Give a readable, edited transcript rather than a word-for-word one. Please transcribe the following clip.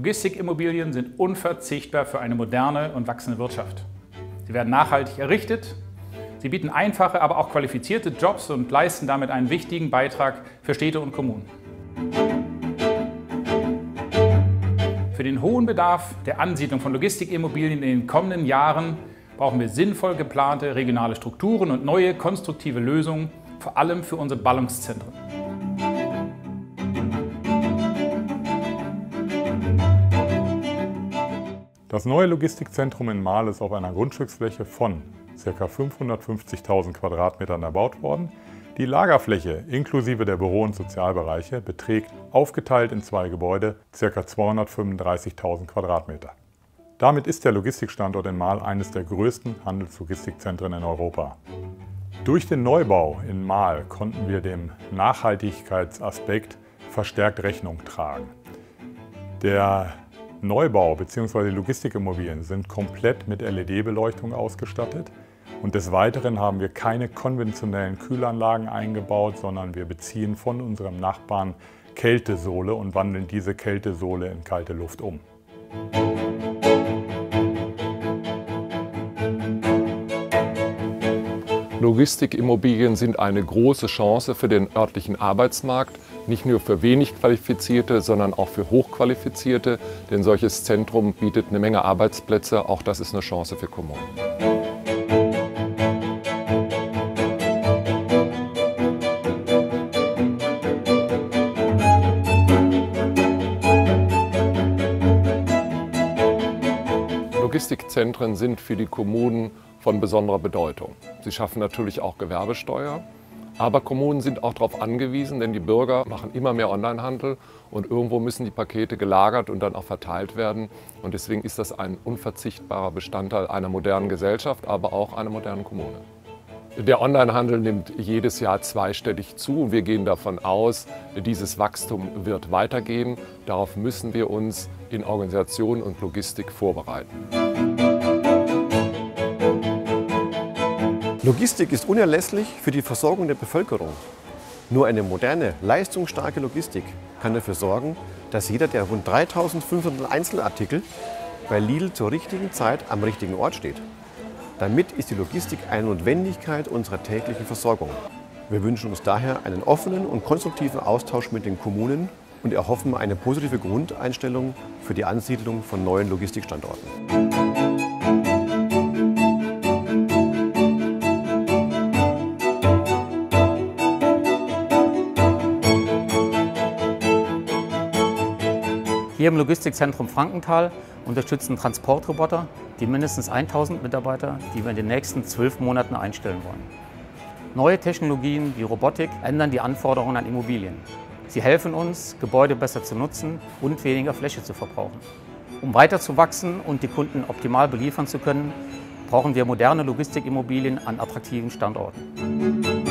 Logistikimmobilien sind unverzichtbar für eine moderne und wachsende Wirtschaft. Sie werden nachhaltig errichtet, sie bieten einfache, aber auch qualifizierte Jobs und leisten damit einen wichtigen Beitrag für Städte und Kommunen. Für den hohen Bedarf der Ansiedlung von Logistikimmobilien in den kommenden Jahren brauchen wir sinnvoll geplante regionale Strukturen und neue konstruktive Lösungen, vor allem für unsere Ballungszentren. Das neue Logistikzentrum in Marl ist auf einer Grundstücksfläche von ca. 550.000 Quadratmetern erbaut worden. Die Lagerfläche inklusive der Büro- und Sozialbereiche beträgt aufgeteilt in zwei Gebäude ca. 235.000 Quadratmeter. Damit ist der Logistikstandort in Marl eines der größten Handelslogistikzentren in Europa. Durch den Neubau in Marl konnten wir dem Nachhaltigkeitsaspekt verstärkt Rechnung tragen. Der Neubau bzw. Logistikimmobilien sind komplett mit LED-Beleuchtung ausgestattet und des Weiteren haben wir keine konventionellen Kühlanlagen eingebaut, sondern wir beziehen von unserem Nachbarn Kältesohle und wandeln diese Kältesohle in kalte Luft um. Logistikimmobilien sind eine große Chance für den örtlichen Arbeitsmarkt, nicht nur für wenig Qualifizierte, sondern auch für Hochqualifizierte, denn solches Zentrum bietet eine Menge Arbeitsplätze, auch das ist eine Chance für Kommunen. Logistikzentren sind für die Kommunen von besonderer Bedeutung. Sie schaffen natürlich auch Gewerbesteuer, aber Kommunen sind auch darauf angewiesen, denn die Bürger machen immer mehr Onlinehandel und irgendwo müssen die Pakete gelagert und dann auch verteilt werden. Und deswegen ist das ein unverzichtbarer Bestandteil einer modernen Gesellschaft, aber auch einer modernen Kommune. Der Onlinehandel nimmt jedes Jahr zweistellig zu und wir gehen davon aus, dieses Wachstum wird weitergehen. Darauf müssen wir uns in Organisation und Logistik vorbereiten. Logistik ist unerlässlich für die Versorgung der Bevölkerung. Nur eine moderne, leistungsstarke Logistik kann dafür sorgen, dass jeder der rund 3.500 Einzelartikel bei Lidl zur richtigen Zeit am richtigen Ort steht. Damit ist die Logistik eine Notwendigkeit unserer täglichen Versorgung. Wir wünschen uns daher einen offenen und konstruktiven Austausch mit den Kommunen und erhoffen eine positive Grundeinstellung für die Ansiedlung von neuen Logistikstandorten. Hier im Logistikzentrum Frankenthal unterstützen Transportroboter die mindestens 1000 Mitarbeiter, die wir in den nächsten 12 Monaten einstellen wollen. Neue Technologien wie Robotik ändern die Anforderungen an Immobilien. Sie helfen uns, Gebäude besser zu nutzen und weniger Fläche zu verbrauchen. Um weiter zu wachsen und die Kunden optimal beliefern zu können, brauchen wir moderne Logistikimmobilien an attraktiven Standorten.